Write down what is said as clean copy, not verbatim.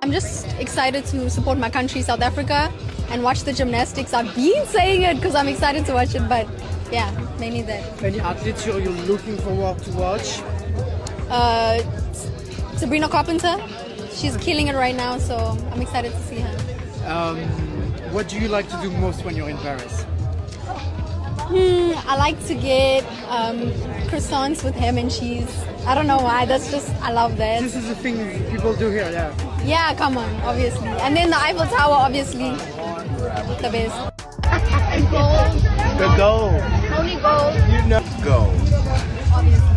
I'm just excited to support my country, South Africa, and watch the gymnastics. I've been saying it because I'm excited to watch it, but yeah, mainly that. Any athletes you're looking forward to watch? Sabrina Carpenter, she's killing it right now, so I'm excited to see her. What do you like to do most when you're in Paris? I like to get croissants with ham and cheese. I don't know why, that's just, I love that. This is the thing people do here, yeah. Yeah, come on, obviously. And then the Eiffel Tower, obviously, the best. Gold. The gold. Tony Gold. You know, gold. Obviously.